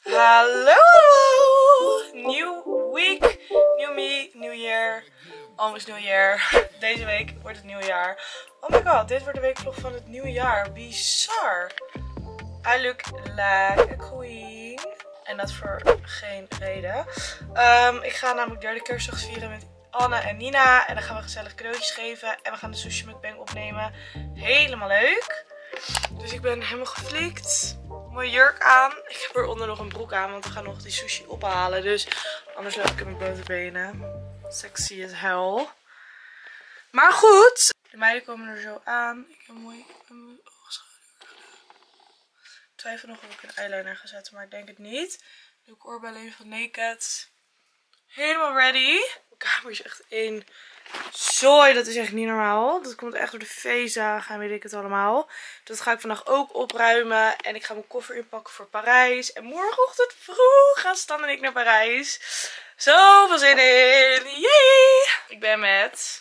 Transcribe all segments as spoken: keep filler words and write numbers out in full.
Hallo! New week, new me, new year. Almost new year. Deze week wordt het nieuwjaar. Oh my god, dit wordt de weekvlog van het nieuwe jaar. Bizar. I look like a queen. En dat voor geen reden. Um, ik ga namelijk derde kerstdag vieren met Anne en Nina. En dan gaan we gezellig cadeautjes geven. En we gaan de sushi mukbang opnemen. Helemaal leuk. Dus ik ben helemaal geflikt. Mooie jurk aan. Ik heb eronder nog een broek aan, want we gaan nog die sushi ophalen. Dus anders loop ik in mijn blote benen. Sexy as hell. Maar goed. De meiden komen er zo aan. Ik heb mooi mijn oogschaduw gedaan. Ik twijfel nog of ik een eyeliner ga zetten, maar ik denk het niet. Doe ik oorbellen van Naked. Helemaal ready. Mijn kamer is echt één zooi. Dat is echt niet normaal. Dat komt echt door de feestdagen en weet ik het allemaal. Dat ga ik vandaag ook opruimen. En ik ga mijn koffer inpakken voor Parijs. En morgenochtend vroeg gaan Stan en ik naar Parijs. Zoveel zin in. Yay! Ik ben met...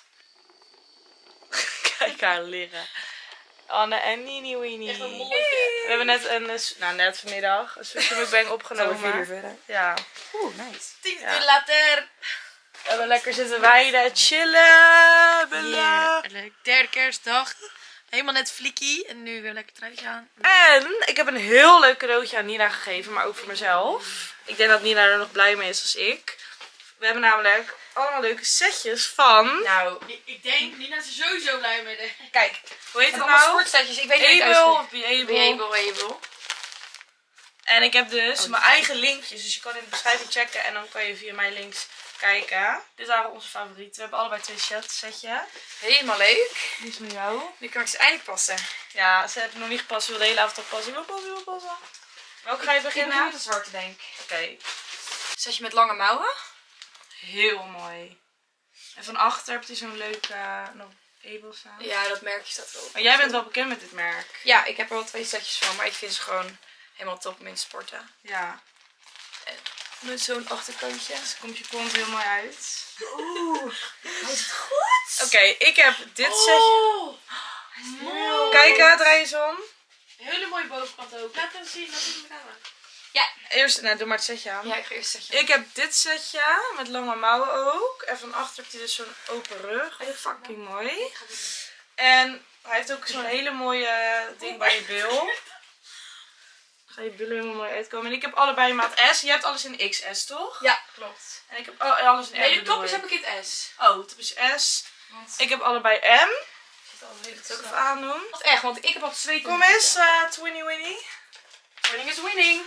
Kijk haar liggen. Anne en Nini Winnie. Echt een molletje. We hebben net een, nou net vanmiddag, een sushi mukbang opgenomen. Vier uur verder. Ja. Oeh, nice. Tien uur later. We hebben lekker zitten weiden, chillen. Bella. Heerlijk. Derde kerstdag. Helemaal net flikkie. En nu weer lekker truitje aan. En ik heb een heel leuk cadeautje aan Nina gegeven, maar ook voor mezelf. Ik denk dat Nina er nog blij mee is als ik. We hebben namelijk allemaal leuke setjes van... Nou, ik, ik denk, Nina is er sowieso blij mee. De... Kijk, hoe heet het allemaal nou? sportsetjes. Ik weet niet Able hoe of Be Be Able. able, able. En ik heb dus Oh, mijn eigen linkjes, dus je kan in de beschrijving checken en dan kan je via mijn links kijken. Dit waren onze favorieten. We hebben allebei twee setjes. Helemaal leuk. Die is van jou. Nu kan ik ze eindelijk passen. Ja, ze hebben nog niet gepast. Ze wil de hele avond al passen. Ik wil passen, ik wil passen. Welke ga je Ik beginnen? begin met de zwarte, denk ik. Oké. Okay. Zet je met lange mouwen. Heel mooi. En van achter heb je zo'n leuke uh, nog Able staan. Ja, dat merkje staat erop. Maar jij bent wel bekend met dit merk. Ja, ik heb er wel twee setjes van, maar ik vind ze gewoon helemaal top om in te sporten. Ja. En met zo'n achterkantje. Dus komt je kont heel mooi uit. Oeh, hij is het goed. Oké, okay, ik heb dit oh, setje. Mooi. Kijk, hè, draai eens om. Een hele mooie bovenkant ook. Laat hem zien, laat hem zien. Ja. Eerst, nou doe maar het setje aan. Ja, ik ga eerst setje. Ik heb dit setje met lange mouwen ook. En van achter heb je dus zo'n open rug. Fucking mooi. En hij heeft ook zo'n hele mooie ding bij je bil. Ga je billen helemaal mooi uitkomen. En ik heb allebei maat S. Je hebt alles in X S, toch? Ja, klopt. En ik heb alles in M. Nee, de topjes heb ik in het S. Oh, top is S. Want... Ik heb allebei M. Ik zal het ook even aandoen. Wat echt, want ik heb al twee. Kom eens, uh, Twinnie Winnie. Winning is winning.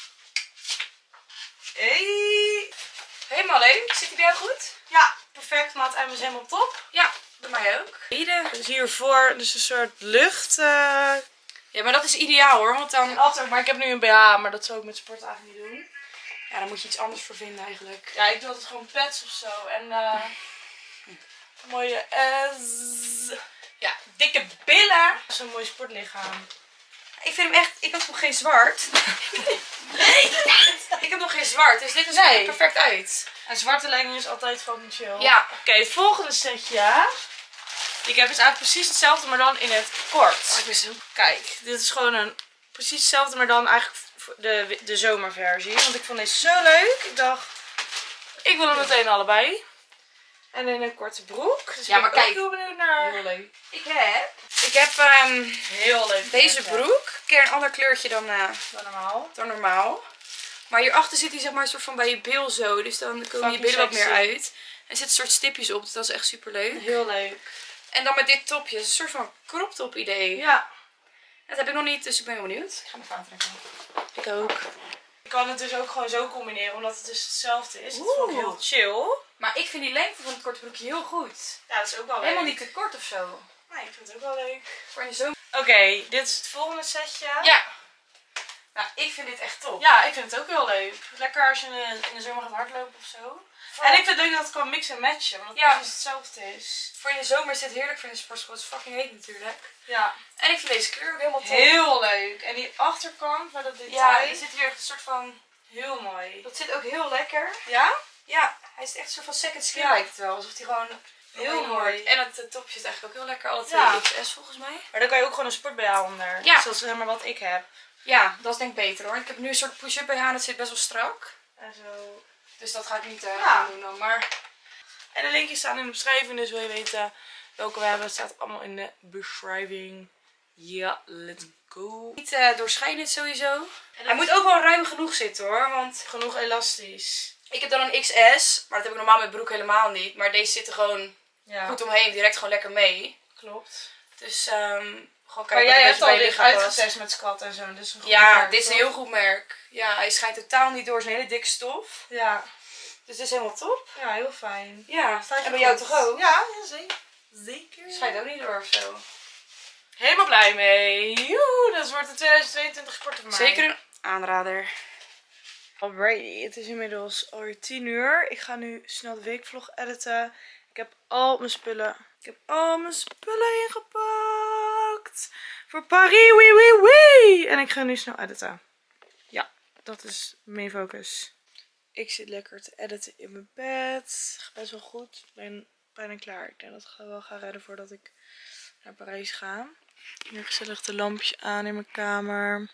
Hey. Helemaal leuk. Zit hij bij jou goed? Ja, perfect. Maat M is helemaal top. Ja, bij mij ook. Dus hiervoor dus een soort lucht. Uh... Ja, maar dat is ideaal hoor, want dan... Achter, maar ik heb nu een B H, maar dat zou ik met sport eigenlijk niet doen. Ja, dan moet je iets anders voor vinden eigenlijk. Ja, ik doe altijd gewoon pads of zo. En uh, een mooie S. Ja, dikke billen. Zo'n mooi sportlichaam. Ik vind hem echt... Ik heb nog geen zwart. Nee, ik heb nog geen zwart, dus dit is er Nee. perfect uit. En zwarte legging is altijd fucking chill. Ja. Oké, okay, het volgende setje. Die ik heb is eigenlijk precies hetzelfde, maar dan in het kort. Oh, ik ben zo... Kijk, dit is gewoon een precies hetzelfde, maar dan eigenlijk de, de zomerversie. Want ik vond deze zo leuk. Ik dacht, ik wil hem meteen allebei. En in een korte broek. Dus Ja, maar ben ik kijk. ook heel benieuwd naar. Heel leuk. Ik heb... Ik heb um, Heel leuk. deze merk, broek. Een keer een ander kleurtje dan, uh, dan normaal. dan normaal. Maar hierachter zit hij zeg maar een soort van bij je bil zo. Dus dan komen Fucking je billen wat sexy. meer uit. Er zitten een soort stipjes op. Dus dat is echt super leuk. Heel leuk. En dan met dit topje. Het is een soort van crop top idee. Ja. Dat heb ik nog niet, dus ik ben heel benieuwd. Ik ga hem aantrekken. Ik ook. Ik kan het dus ook gewoon zo combineren, omdat het dus hetzelfde is. Het is Oeh. gewoon heel chill. Maar ik vind die lengte van het korte broekje heel goed. Ja, dat is ook wel leuk. Helemaal niet te kort of zo. Nee, ik vind het ook wel leuk. Voor je zomer. Oké, okay, dit is het volgende setje. Ja. Nou, ik vind dit echt top. Ja, ik vind het ook heel leuk. Lekker als je in de, in de zomer gaat hardlopen of zo. En ik vind het leuk dat het kan mixen en matchen, want het Ja. precies hetzelfde is. Voor in de zomer is dit heerlijk voor in de sportschool. Het is fucking heet natuurlijk. Ja. En ik vind deze kleur ook helemaal top. Heel leuk. En die achterkant, met dat detail. Ja, er zit hier echt een soort van... Heel mooi. Dat zit ook heel lekker. Ja? Ja, hij is echt een soort van second skin Ja. lijkt het wel. Alsof hij gewoon Heel mooi. wordt. En het uh, topje is eigenlijk ook heel lekker. Alle twee Ja. X S volgens mij. Maar dan kan je ook gewoon een sport B H onder. Ja. Zoals zeg maar wat ik heb. Ja, dat is denk ik beter hoor. Ik heb nu een soort push-up B H en het zit best wel strak. En zo. Dus dat ga ik niet uh, Ja. doen dan. Maar... En de linkjes staan in de beschrijving. Dus wil je weten welke we hebben. Het staat allemaal in de beschrijving. Ja, let's go. Niet uh, doorschijnend sowieso. Hij moet ook wel ruim genoeg zitten hoor. Want genoeg elastisch. ik heb dan een X S. Maar dat heb ik normaal met broek helemaal niet. Maar deze zitten gewoon Ja. goed omheen. Direct gewoon lekker mee. Klopt. Dus um, gewoon Maar kijken jij wat hebt een al beetje dit bij je lichaam past. uitgetest met squat en zo. Dus een goed Ja, merk, dit is een toch? heel goed merk. Ja, hij schijnt totaal niet door zijn hele dikke stof. Ja. Dus dit is helemaal top. Ja, heel fijn. Ja, Staat je en bij jou goed? toch ook? Ja, ja, zeker. Zeker. Schijnt ook niet door of zo. Helemaal blij mee. Joe, dat wordt de tweeduizend tweeëntwintig sporten voor mij. Zeker een aanrader. Alrighty, het is inmiddels alweer tien uur. Ik ga nu snel de weekvlog editen. Ik heb al mijn spullen. Ik heb al mijn spullen ingepakt. Voor Paris, oui, oui, oui. En ik ga nu snel editen. Ja, dat is mijn focus. Ik zit lekker te editen in mijn bed. Gaat best wel goed. Ik ben bijna klaar. Ik denk dat ik wel ga redden voordat ik naar Parijs ga. Hier gezellig de lampjes aan in mijn kamer.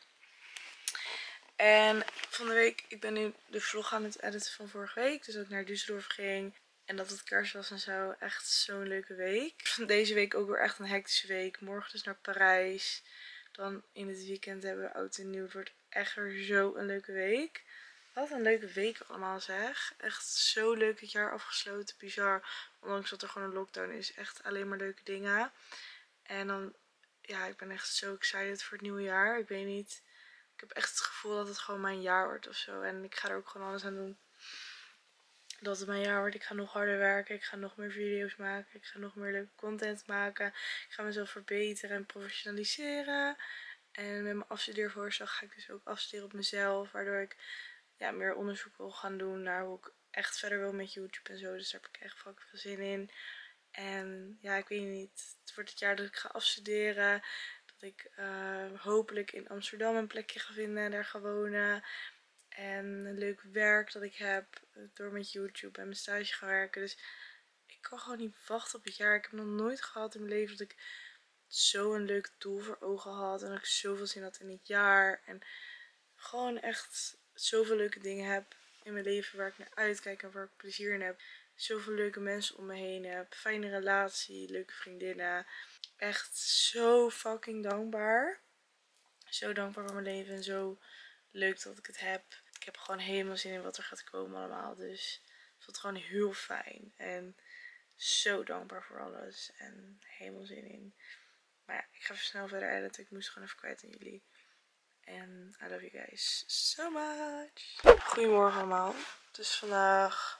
En van de week, ik ben nu de vlog aan het editen van vorige week. Dus dat ik naar Düsseldorf ging. En dat het kerst was en zo. Echt zo'n leuke week. Deze week ook weer echt een hectische week. Morgen dus naar Parijs. Dan in het weekend hebben we oud en nieuw. Het wordt echt weer zo een leuke week. Wat een leuke week allemaal zeg. Echt zo leuk het jaar afgesloten. Bizar. Ondanks dat er gewoon een lockdown is. Echt alleen maar leuke dingen. En dan, ja, ik ben echt zo excited voor het nieuwe jaar. Ik weet niet. Ik heb echt het gevoel dat het gewoon mijn jaar wordt of zo. En ik ga er ook gewoon alles aan doen. Dat het mijn jaar wordt. Ik ga nog harder werken. Ik ga nog meer video's maken. Ik ga nog meer leuke content maken. Ik ga mezelf verbeteren en professionaliseren. En met mijn afstudeervoorstel ga ik dus ook afstuderen op mezelf. Waardoor ik ja, meer onderzoek wil gaan doen naar hoe ik echt verder wil met YouTube en zo. Dus daar heb ik echt fucking veel zin in. En ja, ik weet niet. Het wordt het jaar dat ik ga afstuderen. Dat ik uh, hopelijk in Amsterdam een plekje ga vinden en daar ga wonen. En een leuk werk dat ik heb door met YouTube en mijn stage gaan werken. Dus ik kan gewoon niet wachten op het jaar. Ik heb nog nooit gehad in mijn leven dat ik zo'n leuk doel voor ogen had. En dat ik zoveel zin had in het jaar. En gewoon echt zoveel leuke dingen heb in mijn leven waar ik naar uitkijk en waar ik plezier in heb. Zoveel leuke mensen om me heen heb. Fijne relatie, leuke vriendinnen. Echt zo fucking dankbaar. Zo dankbaar voor mijn leven en zo leuk dat ik het heb. Ik heb gewoon helemaal zin in wat er gaat komen allemaal. Dus het voelt gewoon heel fijn. En zo dankbaar voor alles. En helemaal zin in. Maar ja, ik ga even snel verder editen. Ik moest gewoon even kwijt aan jullie. En I love you guys so much. Goedemorgen allemaal. Het is vandaag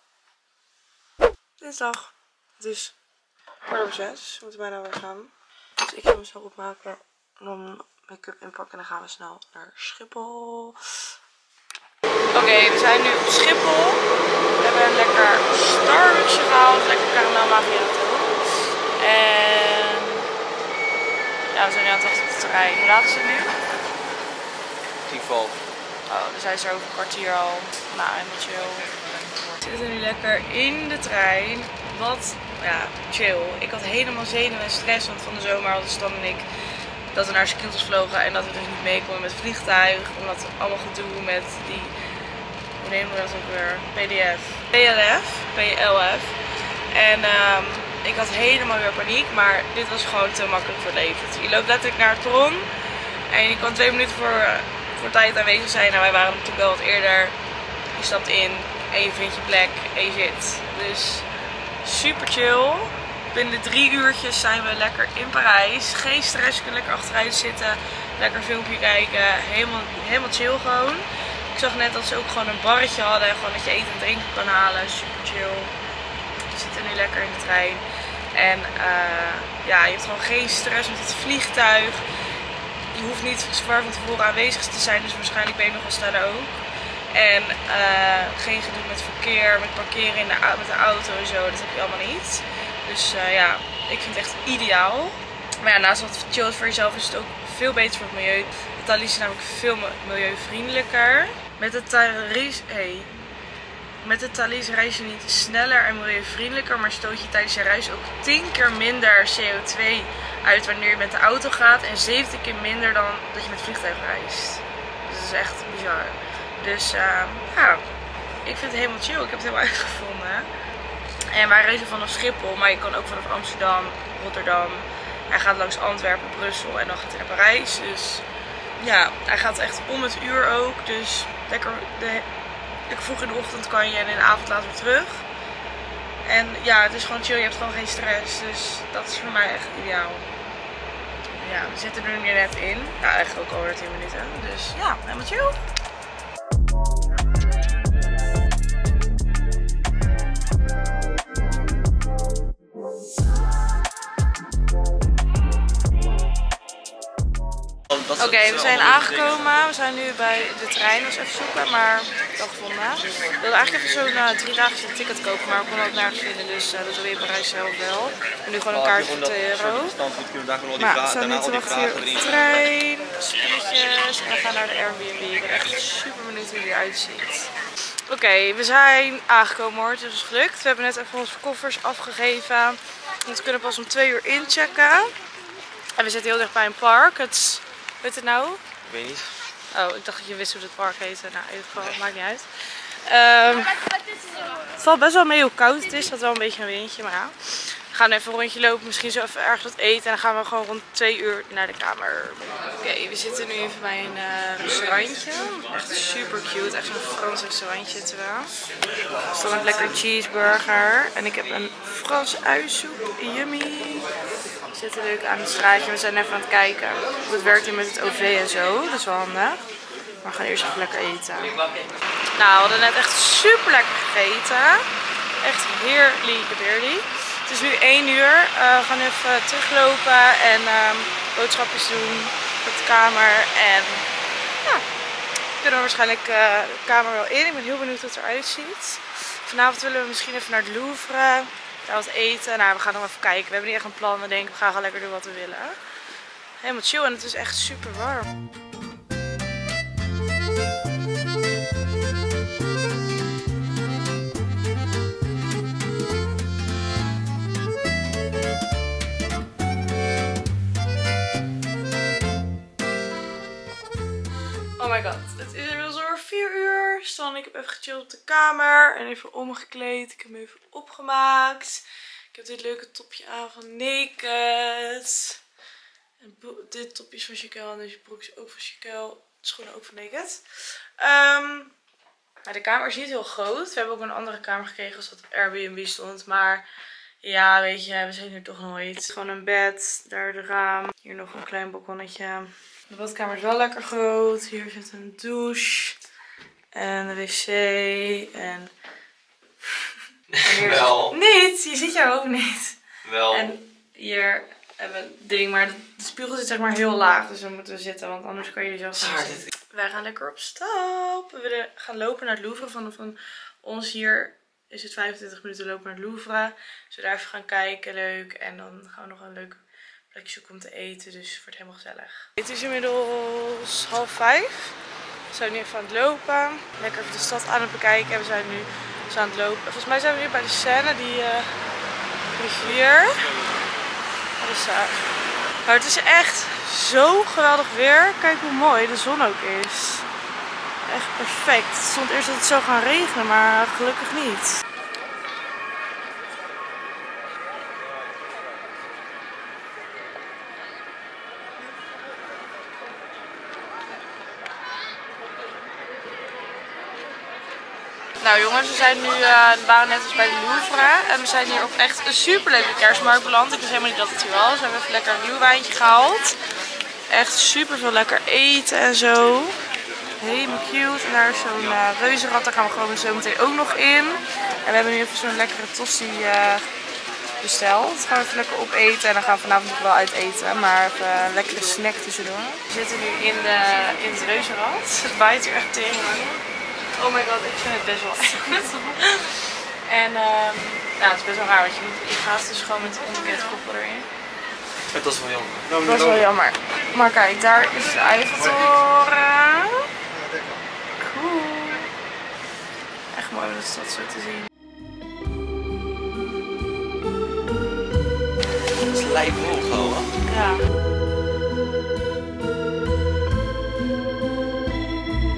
dinsdag. Het is kwart over zes. We moeten bijna weer gaan. Dus ik ga me snel opmaken. En dan make-up inpakken. En dan gaan we snel naar Schiphol. Oké, okay, we zijn nu op Schiphol. We hebben een lekker Starbucksje gehaald. Lekker caramel macchiato. En ja, we zijn nu aan het wachten op de trein. Hoe laat is het nu? tien voor. Oh, dus hij is er over een kwartier al. Nou, helemaal chill. We zitten nu lekker in de trein. Wat, ja, chill. Ik had helemaal zenuwen en stress, want van de zomer hadden Stan en ik dat we naar Zakynthos vlogen en dat we dus niet mee konden met het vliegtuig. Omdat we allemaal gedoe met die, hoe nemen we dat ook weer? P D F. P L F. P L F. En um, ik had helemaal weer paniek, maar dit was gewoon te makkelijk voor het leven. Je loopt letterlijk naar het perron en je kan twee minuten voor, voor tijd aanwezig zijn. Nou, wij waren natuurlijk wel wat eerder. Je stapt in en je vindt je plek en je zit. Dus super chill. Binnen drie uurtjes zijn we lekker in Parijs. Geen stress, je kunt lekker achteruit zitten. Lekker een filmpje kijken. Helemaal, helemaal chill gewoon. Ik zag net dat ze ook gewoon een barretje hadden. En gewoon dat je eten en drinken kan halen. Super chill. We zitten nu lekker in de trein. En uh, ja, je hebt gewoon geen stress met het vliegtuig. Je hoeft niet zwaar van tevoren aanwezig te zijn. Dus waarschijnlijk ben je nog wel sneller ook. En uh, geen gedoe met verkeer, met parkeren in de, met de auto en zo. Dat heb je allemaal niet. Dus uh, ja, ik vind het echt ideaal. Maar ja, naast wat chill voor jezelf is het ook veel beter voor het milieu. De Thalys is namelijk veel milieuvriendelijker. Met de Thalys, hey, met de Thalys reis je niet sneller en milieuvriendelijker, maar stoot je tijdens je reis ook tien keer minder C O twee uit wanneer je met de auto gaat. En zeventien keer minder dan dat je met het vliegtuig reist. is echt bizar. Dus uh, ja, ik vind het helemaal chill. Ik heb het helemaal uitgevonden. En wij reizen vanaf Schiphol, maar je kan ook vanaf Amsterdam, Rotterdam. Hij gaat langs Antwerpen, Brussel en dan gaat hij naar Parijs. Dus ja, hij gaat echt om het uur ook. Dus lekker de, vroeg in de ochtend kan je en in de avond later weer terug. En ja, het is gewoon chill, je hebt gewoon geen stress. Dus dat is voor mij echt ideaal. Ja, we zitten er nu net in. Nou, eigenlijk ook alweer tien minuten. Dus ja, helemaal chill. Oké, okay, we zijn aangekomen. We zijn nu bij de trein. Dat was even zoeken, maar ik heb het al gevonden. Ik wilde eigenlijk even zo'n uh, drie dagen ticket kopen, maar ik kon het nergens vinden. Dus uh, dat wil je in Parijs zelf wel. En nu gewoon een kaartje voor twee euro. Maar we staan nu te wachten hier op de trein. Spulletjes. En we gaan naar de Airbnb. Ik ben echt super benieuwd hoe die eruit ziet. Oké, okay, we zijn aangekomen hoor. Het is gelukt. We hebben net even onze koffers afgegeven. Want we kunnen pas om twee uur inchecken. En we zitten heel dicht bij een park. Het Weet het nou? Ik weet niet. Oh, ik dacht dat je wist hoe het park heette. Nou, in ieder geval, het maakt niet uit. Um, het valt best wel mee hoe koud het is. Het had wel een beetje een windje, maar ja. We gaan even een rondje lopen, misschien zo even ergens wat eten. En dan gaan we gewoon rond twee uur naar de kamer. Oké, okay, we zitten nu even bij een uh, restaurantje. Echt super cute. Echt zo'n Frans restaurantje zitten we. Er staat een lekker cheeseburger. En ik heb een Franse uiensoep. Yummy. We zitten leuk aan het straatje. We zijn even aan het kijken hoe het werkt hier met het O V en zo. Dat is wel handig. Maar we gaan eerst even lekker eten. Nou, we hadden net echt super lekker gegeten. Echt heerlijk, heerlijk. Het is nu één uur. Uh, we gaan even teruglopen en uh, boodschapjes doen op de kamer. En ja, kunnen we waarschijnlijk uh, de kamer wel in. Ik ben heel benieuwd hoe het eruit ziet. Vanavond willen we misschien even naar het Louvre. Daar wat eten. Nou, we gaan nog even kijken. We hebben niet echt een plan. We denken, we gaan gewoon lekker doen wat we willen. Helemaal chill en het is echt super warm. Oh my god, het is inmiddels alweer vier uur. Stan, ik heb even gechilled op de kamer en even omgekleed. Ik heb hem even opgemaakt. Ik heb dit leuke topje aan van Naked. En dit topje is van Chiquel en deze broek is ook van Chiquel. Schoenen ook van Naked. Um, maar de kamer is niet heel groot. We hebben ook een andere kamer gekregen als dat op Airbnb stond. Maar ja, weet je, we zijn hier toch nooit. Gewoon een bed, daar de raam. Hier nog een klein balkonnetje. De badkamer is wel lekker groot. Hier zit een douche. En een wc. En... en hier wel. Niet, je ziet jou ook niet. Wel. En hier hebben we een ding. Maar de spiegel zit zeg maar heel laag. Dus dan moeten we zitten. Want anders kan je jezelf niet zien. Wij gaan lekker op stap. We willen gaan lopen naar het Louvre. Van, van ons hier is het vijfentwintig minuten lopen naar het Louvre. Dus we daar even gaan kijken. Leuk. En dan gaan we nog een leuk plekje zoeken om te eten. Dus het wordt helemaal gezellig. Het is inmiddels half vijf. We zijn nu even aan het lopen. Lekker even de stad aan het bekijken. En we zijn nu dus aan het lopen. Volgens mij zijn we nu bij de Seine. Die uh, rivier. Wat is daar? Maar het is echt zo geweldig weer. Kijk hoe mooi de zon ook is. Echt perfect. Het stond eerst dat het zou gaan regenen, maar gelukkig niet. Nou jongens, we zijn nu, uh, we waren net als bij de Louvre en we zijn hier op echt een super leuke kerstmarkt beland. Ik wist helemaal niet dat het hier was. We hebben even lekker een glühweintje gehaald. Echt super veel lekker eten en zo. Helemaal cute. En daar is zo'n uh, reuzenrad, daar gaan we gewoon zo meteen ook nog in. En we hebben nu even zo'n lekkere tosti uh, besteld. Dat gaan we even lekker opeten en dan gaan we vanavond nog wel uit eten. Maar even een lekkere snack tussendoor. We zitten nu in, de, in het reuzenrad. Het waait hier echt tegen. Oh my god, ik vind het best wel echt. En um, ja, het is best wel raar, want je, moet, je gaat dus gewoon met de onbekende koppel erin. Het was wel jammer. Dat is wel jammer. Maar kijk, daar is de Eiffeltoren. Cool. Echt mooi om de stad zo te zien. Het is lijp hoog hoor. Ja.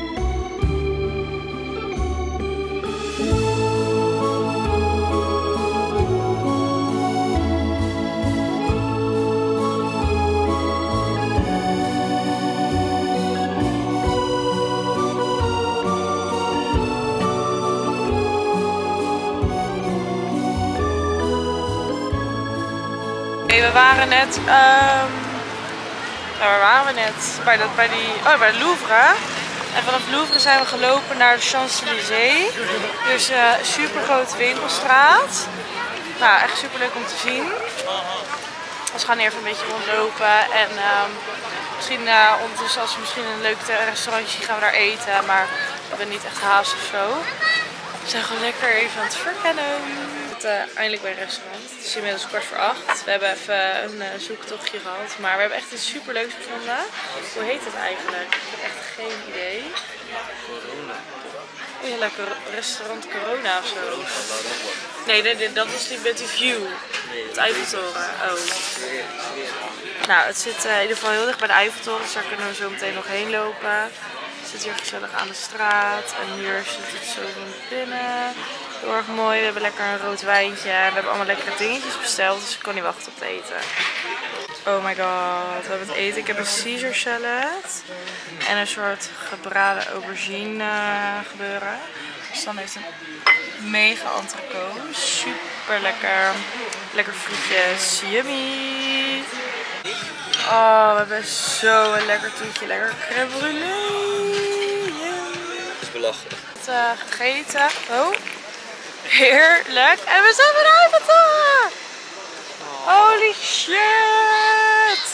waren net, um, nou, waar waren we net? Bij, dat, bij, die, oh, bij de Louvre. En vanaf Louvre zijn we gelopen naar de Champs-Élysées. Dus een uh, super grote winkelstraat. Nou, echt super leuk om te zien. Dus we gaan hier even een beetje rondlopen. En um, misschien uh, ondertussen als we misschien een leuk restaurantje zien, gaan we daar eten. Maar we hebben niet echt haast of zo. We zijn gewoon lekker even aan het verkennen. We zitten uh, eindelijk bij een restaurant. Het is inmiddels kwart voor acht. We hebben even een uh, zoektochtje gehad. Maar we hebben echt iets super leuks gevonden. Hoe heet het eigenlijk? Ik heb echt geen idee. Corona. Oh ja, lekker restaurant Corona of zo. Nee, nee, nee, dat is die met die view. Het Eiffeltoren. Oh. Nou, het zit uh, in ieder geval heel dicht bij de Eiffeltoren. Dus daar kunnen we zo meteen nog heen lopen. Het zit hier gezellig aan de straat. En hier zit het zo van binnen. Heel erg mooi. We hebben lekker een rood wijntje. We hebben allemaal lekkere dingetjes besteld. Dus ik kan niet wachten op het eten. Oh my god. We hebben het eten. Ik heb een Caesar salad. En een soort gebraden aubergine uh, gebeuren. Dus dan heeft een mega entrecote. Super lekker. Lekker frietjes. Yummy. Oh, we hebben zo een lekker toetje. Lekker crème brûlée. Dat is belachelijk. Uh, gegeten. Oh. Heerlijk. En we zijn bij de Eiffeltoren. Holy shit.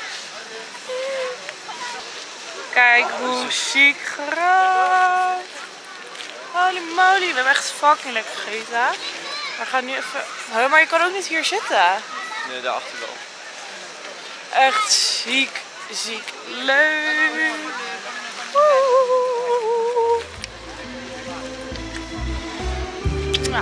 Kijk hoe ziek groot. Holy moly. We hebben echt fucking lekker gegeten. We gaan nu even... Oh, maar je kan ook niet hier zitten. Nee, daarachter wel. Echt ziek, ziek leuk. Woe. Ja.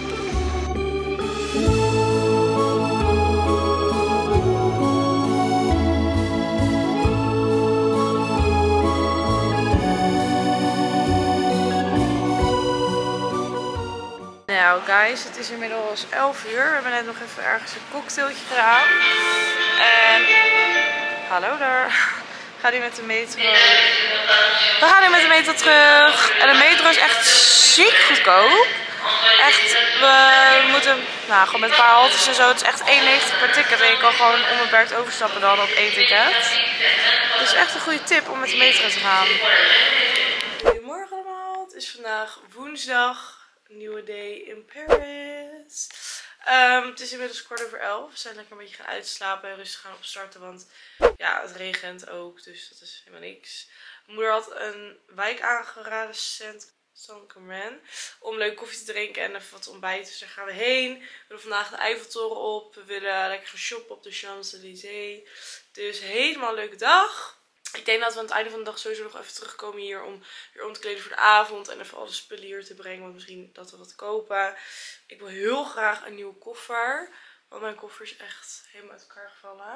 Nou guys, het is inmiddels elf uur. We hebben net nog even ergens een cocktailtje gedaan. En hallo daar. We gaan nu met de metro. We gaan nu met de metro terug. En de metro is echt ziek goedkoop. Echt, we moeten, nou gewoon met een paar haltes en zo. Het is echt één negentig per ticket. En je kan gewoon onbeperkt overstappen dan op één ticket. Dus echt een goede tip om met de metro te gaan. Goedemorgen allemaal. Het is vandaag woensdag. Nieuwe day in Paris. Um, het is inmiddels kwart over elf. We zijn lekker een beetje gaan uitslapen en rustig gaan opstarten. Want ja, het regent ook. Dus dat is helemaal niks. Mijn moeder had een wijk aangeraden. Saint-Germain. Om leuk koffie te drinken en even wat te ontbijten. Dus daar gaan we heen. We willen vandaag de Eiffeltoren op. We willen lekker gaan shoppen op de Champs-Élysées. Dus helemaal een leuke dag. Ik denk dat we aan het einde van de dag sowieso nog even terugkomen hier om weer om te kleden voor de avond. En even alle spullen hier te brengen. Want misschien dat we wat kopen. Ik wil heel graag een nieuwe koffer. Want mijn koffer is echt helemaal uit elkaar gevallen.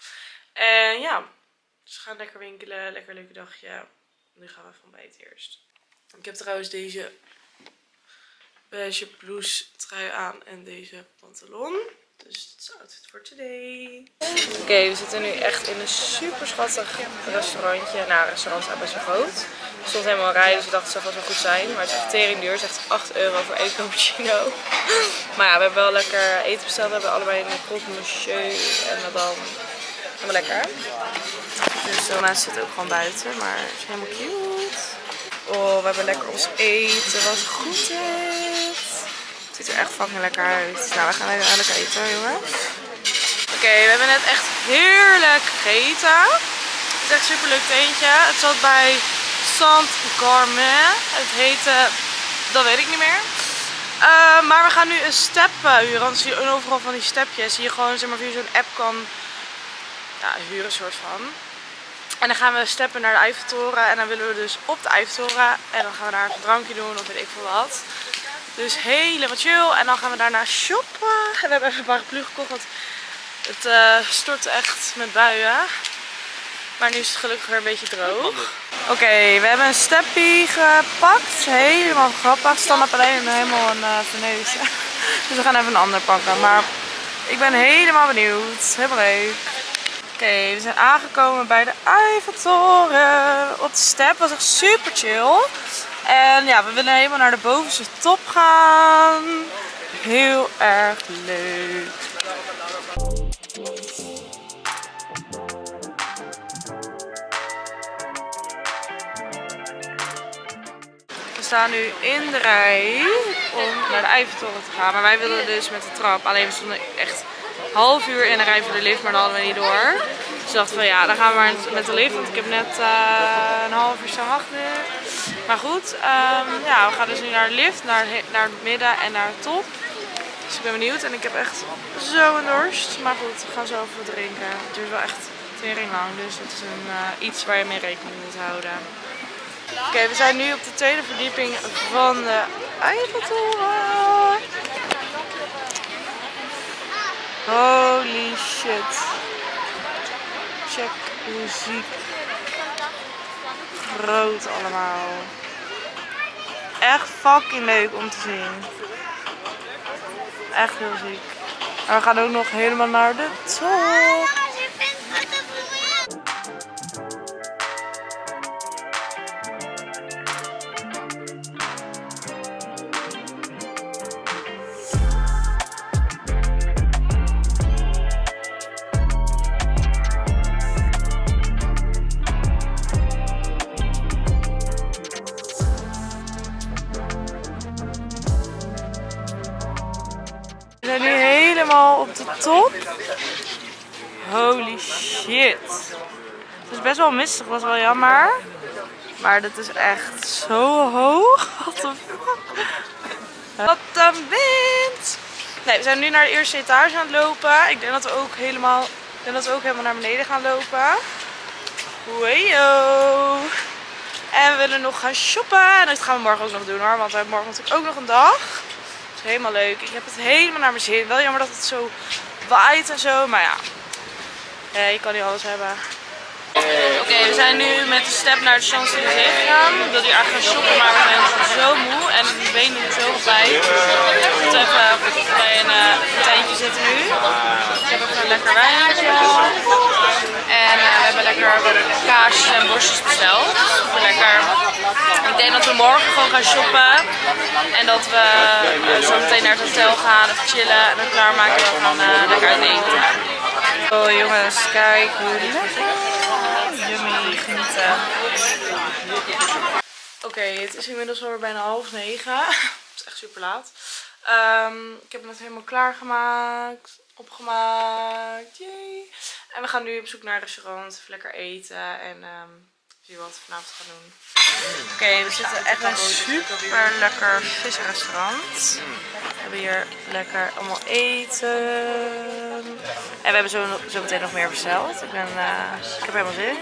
En ja, dus we gaan lekker winkelen. Lekker leuke dagje. Nu gaan we van bij het eerst. Ik heb trouwens deze beige blouse trui aan en deze pantalon. Dus dat is de outfit voor today. Oké, okay, we zitten nu echt in een super schattig restaurantje. Nou, het restaurant is best wel groot. Het stond helemaal rijden, dus ik dacht het zou vast wel goed zijn. Maar het is echt tering duur. Het is echt acht euro voor één cappuccino. Maar ja, we hebben wel lekker eten besteld. We hebben allebei een croque monsieur en dan helemaal lekker. Dus de mensen zitten ook gewoon buiten, maar het is helemaal cute. Oh, we hebben lekker ons eten. Wat goed dit. Het ziet er echt fucking lekker uit. Nou, we gaan lekker eten, jongens. Oké, okay, we hebben net echt heerlijk gegeten. Het is echt een super leuk tentje. Het zat bij Saint-Germain. Het heette, dat weet ik niet meer. Uh, maar we gaan nu een step uh, huren. Want zie je overal van die stepjes. Die je gewoon zeg maar, via zo'n app kan ja, huren, soort van. En dan gaan we steppen naar de Eiffeltoren. En dan willen we dus op de Eiffeltoren. En dan gaan we daar een drankje doen of weet ik veel wat. Dus helemaal chill. En dan gaan we daarna shoppen. En we hebben even een paraplu gekocht. Want het uh, stortte echt met buien. Maar nu is het gelukkig weer een beetje droog. Oké, okay, we hebben een steppie gepakt. Helemaal grappig. Standaard alleen helemaal een uh, verneus. Dus we gaan even een ander pakken. Maar ik ben helemaal benieuwd. Helemaal leuk. Oké, okay, we zijn aangekomen bij de Eiffeltoren. Op de step was echt super chill. En ja, we willen helemaal naar de bovenste top gaan. Heel erg leuk. staan nu in de rij om naar de Eiffeltoren te gaan. Maar wij wilden dus met de trap. Alleen we stonden echt een half uur in de rij voor de lift, maar dat hadden we niet door. Dus we dachten van ja, dan gaan we maar met de lift. Want ik heb net uh, een half uur staan wachten. Maar goed, um, ja, we gaan dus nu naar de lift, naar, naar het midden en naar de top. Dus ik ben benieuwd en ik heb echt zo een dorst. Maar goed, we gaan zo even wat drinken. Het duurt wel echt tering lang, dus het is een, uh, iets waar je mee rekening moet houden. Oké, okay, we zijn nu op de tweede verdieping van de Eiffeltoren. Holy shit. Check hoe ziek groot allemaal. Echt fucking leuk om te zien. Echt heel ziek. En we gaan ook nog helemaal naar de top. We zijn nu helemaal op de top. Holy shit. Het is best wel mistig, dat is wel jammer. Maar dit is echt zo hoog. What the fuck? Wat een wind. Nee, we zijn nu naar de eerste etage aan het lopen. Ik denk dat we ook helemaal, ik denk dat we ook helemaal naar beneden gaan lopen. Weyo. En we willen nog gaan shoppen. En dat gaan we morgen ook nog doen hoor. Want we hebben morgen natuurlijk ook nog een dag. Helemaal leuk. Ik heb het helemaal naar mijn zin. Wel jammer dat het zo waait en zo. Maar ja, ja je kan niet alles hebben. Oké, okay, we zijn nu met de step naar de Champs-Élysées gegaan. Ik wilde hier eigenlijk gaan shoppen, maar we zijn zo moe. En mijn benen doen zoveel pijn. We moeten even bij een uh, tentje zitten nu. Ik heb even een lekker wijntje. En uh, we hebben lekker kaasjes en borstjes besteld. Lekker. Ik denk dat we morgen gewoon gaan shoppen. En dat we uh, zo meteen naar het hotel gaan, even chillen en dan klaarmaken. En we gaan uh, lekker uit eten. Oh jongens, kijk hoe lekker. Yummy, genieten. Oké, okay, het is inmiddels alweer bijna half negen. Het is echt super laat. Um, ik heb het net helemaal klaargemaakt, opgemaakt. Yay. En we gaan nu op zoek naar een restaurant, even lekker eten en um, zien wat we vanavond gaan doen. Oké, okay, we zitten echt bij een super lekker visrestaurant. We hebben hier lekker allemaal eten. En we hebben zo, zo meteen nog meer besteld. Ik, ben, uh, ik heb helemaal zin.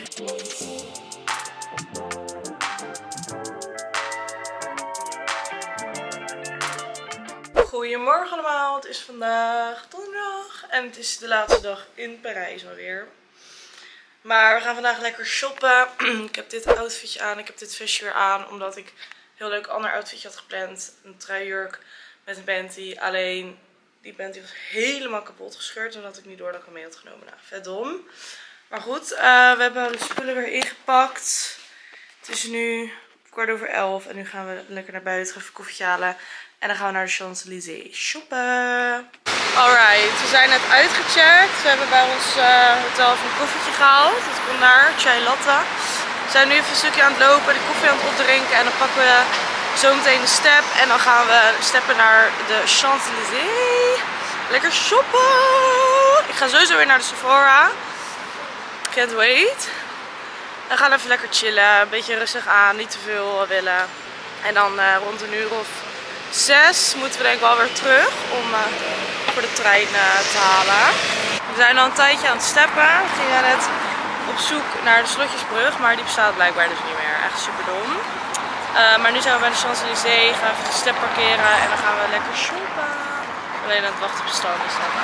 Goedemorgen allemaal, het is vandaag donderdag en het is de laatste dag in Parijs alweer. Maar we gaan vandaag lekker shoppen. Ik heb dit outfitje aan, ik heb dit vestje weer aan omdat ik een heel leuk ander outfitje had gepland. Een truijurk met een panty, alleen die panty was helemaal kapot gescheurd zodat ik niet door dat ik hem mee had genomen. Nou, vet dom. Maar goed, uh, we hebben de spullen weer ingepakt. Het is nu kwart over elf en nu gaan we lekker naar buiten, even een koffietje halen. En dan gaan we naar de Champs-Élysées shoppen. Alright, we zijn net uitgecheckt. We hebben bij ons uh, hotel even een koffietje gehaald. Dat komt daar, chai latte. We zijn nu even een stukje aan het lopen, de koffie aan het opdrinken. En dan pakken we zo meteen de step. En dan gaan we steppen naar de Champs-Élysées. Lekker shoppen! Ik ga sowieso weer naar de Sephora. Can't wait. Dan gaan we even lekker chillen. Een beetje rustig aan, niet te veel willen. En dan uh, rond een uur of zes moeten we denk ik wel weer terug om uh, voor de trein uh, te halen. We zijn al een tijdje aan het steppen. We gingen net op zoek naar de Slotjesbrug, maar die bestaat blijkbaar dus niet meer. Echt super dom. Uh, maar nu zijn we bij de Champs-Élysées, gaan we even de step parkeren en dan gaan we lekker shoppen. Alleen aan het wachten op de stand is dat.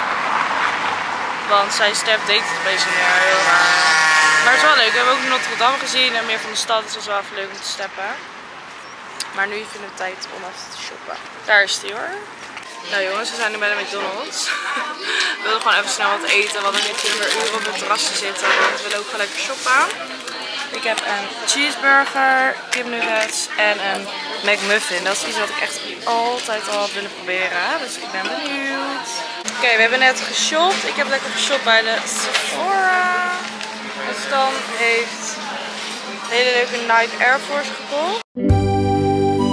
Want zijn step deed het een beetje meer, heel raar. Maar het is wel leuk, we hebben ook Notre Dame gezien en meer van de stad, dus het was wel even leuk om te steppen. Maar nu vinden we tijd om even te shoppen. Daar is die hoor. Nou jongens, we zijn nu bij de McDonald's. We wilden gewoon even snel wat eten, want dan heb je weer uren op het terras te zitten. Want we willen ook gewoon lekker shoppen. Ik heb een cheeseburger, kipnuggets en een McMuffin. Dat is iets wat ik echt altijd al had willen proberen. Dus ik ben benieuwd. Oké, okay, we hebben net geshopt. Ik heb lekker geshopt bij de Sephora. En Stan heeft een hele leuke Nike Air Force gekocht.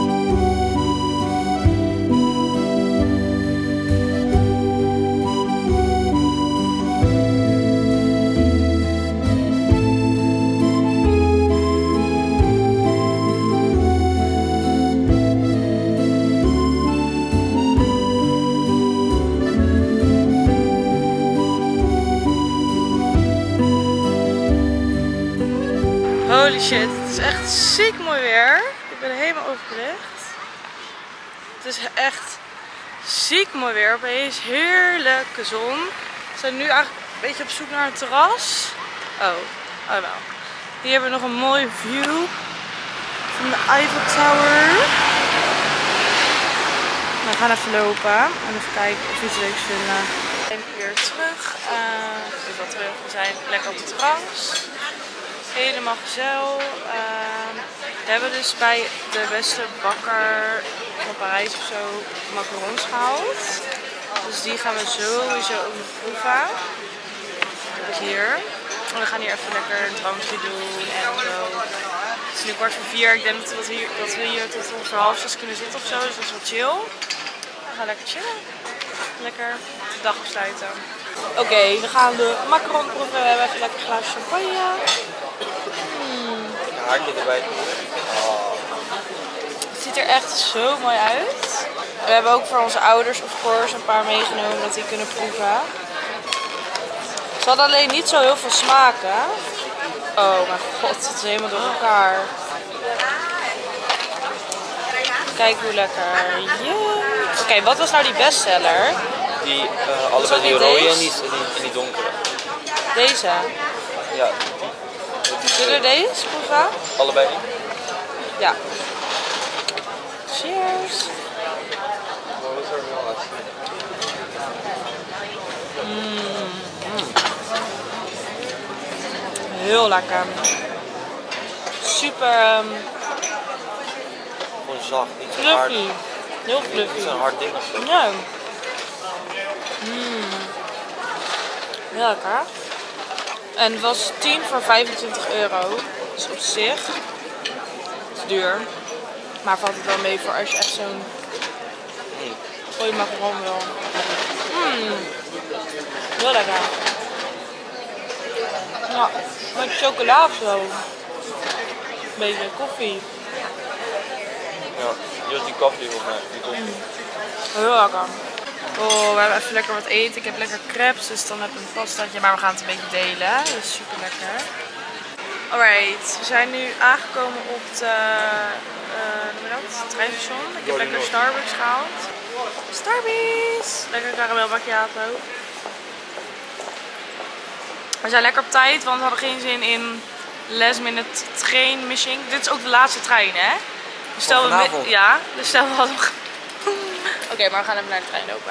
Holy shit, het is echt ziek mooi weer. Ik ben helemaal overgelicht. Het is echt ziek mooi weer. Opeens heerlijke zon. We zijn nu eigenlijk een beetje op zoek naar een terras. Oh, oh wel. Hier hebben we nog een mooi view van de Eiffel Tower. We gaan even lopen en even kijken of we iets leuks vinden. We zijn weer terug. Uh, dus wat terug. We zijn lekker op het terras. Helemaal gezellig. Uh, we hebben dus bij de beste bakker van Parijs of zo macarons gehaald. Dus die gaan we sowieso ook nog proeven. Dus hier. En we gaan hier even lekker een drankje doen en zo. Het is nu kwart voor vier. Ik denk dat we hier, dat we hier tot ongeveer half zes kunnen zitten of zo. Dus dat is wel chill. We gaan lekker chillen. Lekker de dag afsluiten. Oké, okay, we gaan de macaron proeven. We hebben even lekker een glaasje champagne. Mm. Een haartje erbij. Oh. Het ziet er echt zo mooi uit. We hebben ook voor onze ouders of course een paar meegenomen dat die kunnen proeven. Ze hadden alleen niet zo heel veel smaken. Oh mijn god, het is helemaal door elkaar. Kijk hoe lekker. Yeah. Oké, okay, wat was nou die bestseller? Die, uh, allebei die rode en die, en, die, en die donkere. Deze? Ja. Zullen we deze proeven? Allebei? Ja. Cheers. Mm. Heel lekker. Super um, gewoon zacht, niet zo hard. fluffy. Heel fluffy. Niet zo'n hard ding of zo. Ja. Mm. Heel lekker. En het was tien voor vijfentwintig euro. Dus op zich. Het is duur. Maar valt het wel mee voor als je echt zo'n goeie macaron wil. Mm. Heel lekker. Ja, met chocola of zo. Een beetje koffie. Ja, hier is die koffie volgens mij. Die koffie. Mm. Heel lekker. Oh, we hebben even lekker wat eten. Ik heb lekker crepes, dus dan heb ik een pastaatje. Maar we gaan het een beetje delen. Dat is super lekker. Alright, we zijn nu aangekomen op de, uh, het treinstation. Ik heb lekker Starbucks gehaald. Starbucks! Lekker caramel macchiato. We zijn lekker op tijd, want we hadden geen zin in last minute train missing. Dit is ook de laatste trein, hè? Dus stel we, ja, dus stel we hadden... Oké, okay, maar we gaan even naar de trein lopen.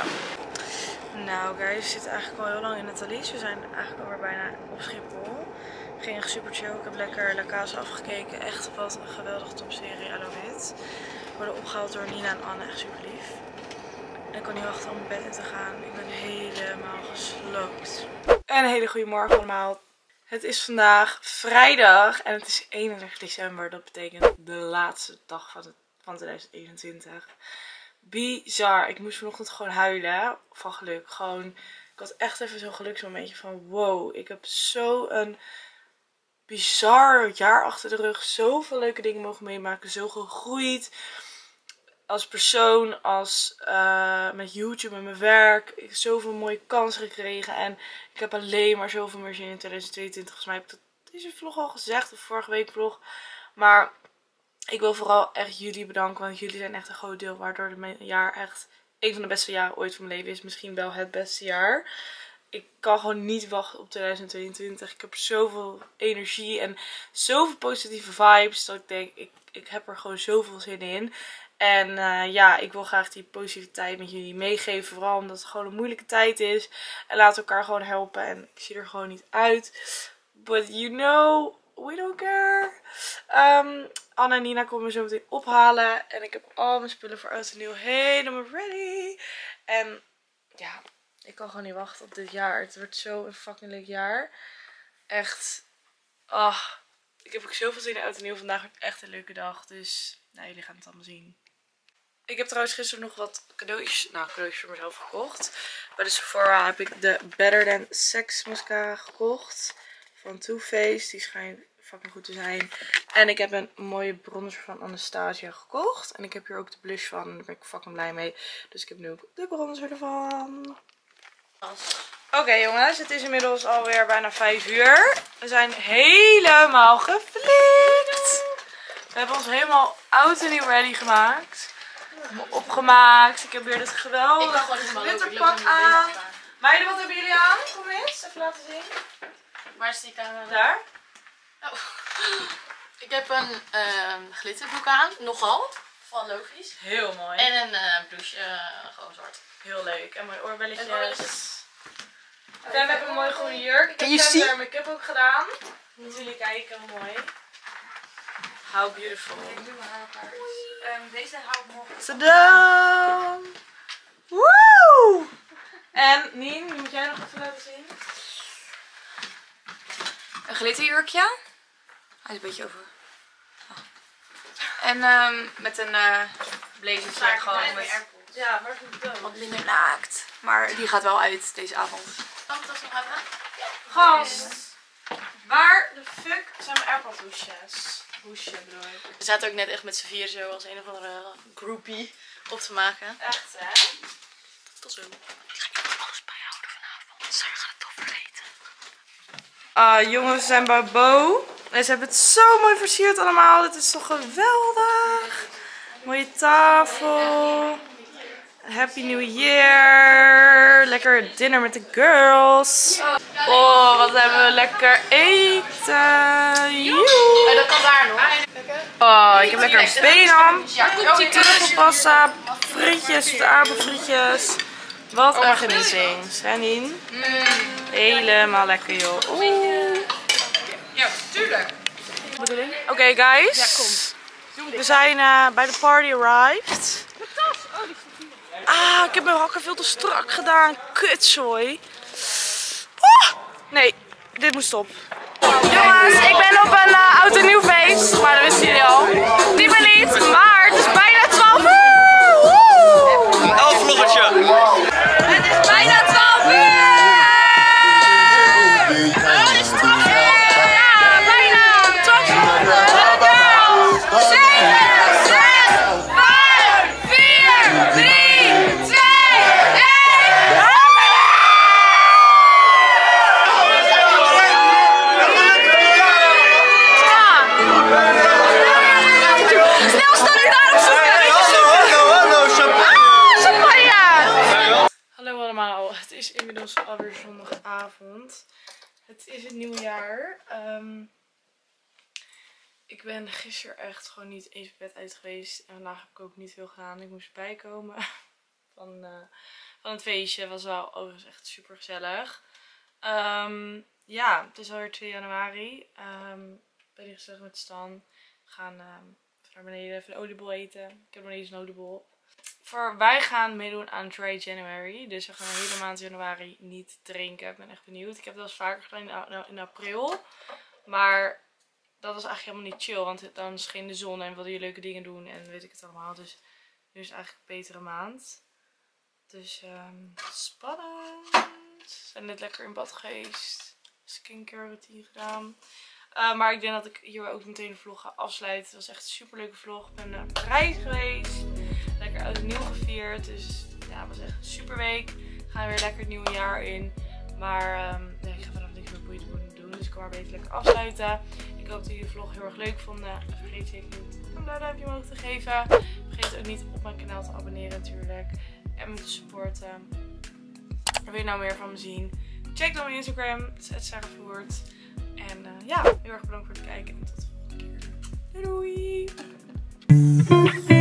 Nou guys, we zitten eigenlijk al heel lang in het Thalys. We zijn eigenlijk alweer bijna op Schiphol. Ging echt super chill. Ik heb lekker La Casa afgekeken. Echt wat een geweldige topserie. I love it. We worden opgehaald door Nina en Anne. Echt super lief. En ik kan niet wachten om mijn bed in te gaan. Ik ben helemaal gesloopt. En een hele goede morgen allemaal. Het is vandaag vrijdag en het is eenendertig december. Dat betekent de laatste dag van, het, van tweeduizend eenentwintig. Bizar. Ik moest vanochtend gewoon huilen. Van geluk. Gewoon, ik had echt even zo'n geluksmomentje van wow. Ik heb zo'n bizar jaar achter de rug. Zoveel leuke dingen mogen meemaken. Zo gegroeid. Als persoon. Als uh, met YouTube en mijn werk. Ik heb zoveel mooie kansen gekregen. En ik heb alleen maar zoveel meer zin in tweeduizend tweeëntwintig. Volgens mij heb ik dat deze vlog al gezegd. Of vorige week vlog. Maar ik wil vooral echt jullie bedanken. Want jullie zijn echt een groot deel. Waardoor het jaar echt een van de beste jaren ooit van mijn leven is. Misschien wel het beste jaar. Ik kan gewoon niet wachten op tweeduizend tweeëntwintig. Ik heb zoveel energie en zoveel positieve vibes. Dat ik denk, ik, ik heb er gewoon zoveel zin in. En uh, ja, ik wil graag die positiviteit met jullie meegeven. Vooral omdat het gewoon een moeilijke tijd is. En laten elkaar gewoon helpen. En ik zie er gewoon niet uit. But you know, we don't care. Um, Anne en Nina komen me zo meteen ophalen. En ik heb al mijn spullen voor oud en nieuw helemaal ready. En ja, ik kan gewoon niet wachten op dit jaar. Het wordt zo een fucking leuk jaar. Echt. Oh, ik heb ook zoveel zin in oud en nieuw. Vandaag wordt echt een leuke dag. Dus nou, jullie gaan het allemaal zien. Ik heb trouwens gisteren nog wat cadeautjes, nou cadeautjes voor mezelf gekocht. Bij de Sephora heb ik de Better Than Sex mascara gekocht. Van Too Faced. Die schijnt fucking goed te zijn. En ik heb een mooie bronzer van Anastasia gekocht. En ik heb hier ook de blush van. En daar ben ik fucking blij mee. Dus ik heb nu ook de bronzer ervan. Oké okay, jongens, het is inmiddels alweer bijna vijf uur. We zijn helemaal geflikt. We hebben ons helemaal oud en nieuw ready gemaakt. Helemaal opgemaakt. Ik heb weer dit geweldige glitterpak aan. Meiden, wat hebben jullie aan? Kom eens, even laten zien. Waar is die camera? Daar. Oh. Ik heb een uh, glitterbroek aan, nogal. Van logisch. Heel mooi. En een uh, blouseje, uh, gewoon zwart. Heel leuk. En mooie oorbelletjes. En oorbelletjes. Fem heeft een mooie groene jurk. Ik heb Fem haar make-up ook gedaan. Moeten jullie kijken, hoe mooi. How beautiful. Ik doe mijn haar op haar. Um, deze hou ik morgen. Tadaa! Woe! En Nien, die moet jij nog even laten zien. Een glitterjurkje. Hij is een beetje over. Oh. En um, met een uh, blazertje gewoon met ja, waar is het dood? wat minder naakt. Maar die gaat wel uit deze avond. Kan ik dat nog hebben? Gast! Waar de fuck zijn mijn AirPod hoesjes? Hoesje bedoel ik. We zaten ook net echt met z'n vier zo als een of andere groupie op te maken. Echt hè? Tot zo. Ik ga niet alles bijhouden vanavond. Zij gaat het toch vergeten. Ah, jongens, we zijn bij Bo. En ze hebben het zo mooi versierd allemaal. Dit is toch geweldig. Mooie tafel. Happy New Year. Lekker dinner met de girls. Oh, wat hebben we lekker eten. Joe. Dat kan daar nog. Oh, ik heb lekker benam. Truffelpasta. Frietjes, zoete aardappelfrietjes. Wat een genieting. Sanine. Helemaal lekker joh. Oeh. Ja, tuurlijk. Oké okay, guys. Ja, kom. We zijn uh, bij de party arrived. Ah, ik heb mijn hakken veel te strak gedaan. Kutzooi. Oh, nee, dit moet stop. Jongens, ik ben op een uh, oud en nieuw feest. Maar dat wisten jullie al. Die ben niet, maar het is bijna twaalf uur. Elf vloggetje. Het is bijna twaalf uur. Oh, het is twaalf uur. Ja, bijna. twaalf uur. zeven, zes, vijf, vier, drie, twee, één. Snel, staan ik daar op zoeken. Ah, champagne. Hallo allemaal, het is inmiddels alweer zondagavond. Het is het nieuwe jaar. Um, ik ben gisteren echt gewoon niet eens op bed uit geweest. En vandaag heb ik ook niet veel gedaan. Ik moest bijkomen van, uh, van het feestje. Het was wel overigens echt super gezellig. Um, ja, het is alweer twee januari. Um, ben hier gezellig met Stan. We gaan um, naar beneden even een oliebol eten. Ik heb nog niet eens een oliebol op. Voor, wij gaan meedoen aan Dry January. Dus we gaan de hele maand januari niet drinken. Ik ben echt benieuwd. Ik heb dat wel eens vaker gedaan in, in april. Maar dat was eigenlijk helemaal niet chill. Want dan scheen de zon en wilde je leuke dingen doen. En weet ik het allemaal. Dus nu is het eigenlijk een betere maand. Dus um, spannend. We zijn net lekker in bad geweest. Skincare routine gedaan. Uh, maar ik denk dat ik hier ook meteen de vlog ga afsluiten. Het was echt een super leuke vlog. Ik ben naar Parijs geweest. Lekker oud en nieuw gevierd. Dus ja, het was echt een super week. We gaan weer lekker het nieuwe jaar in. Maar um, nee, ik ga vanaf niks meer boeiend doen. Dus ik kan maar beter lekker afsluiten. Ik hoop dat jullie de vlog heel erg leuk vonden. Vergeet zeker niet een blauw duimpje omhoog te geven. Vergeet ook niet op mijn kanaal te abonneren natuurlijk. En me te supporten. Wil je nou meer van me zien? Check dan mijn Instagram. Het is at sarahvoort. En uh, ja, heel erg bedankt voor het kijken. En tot de volgende keer. Doei doei!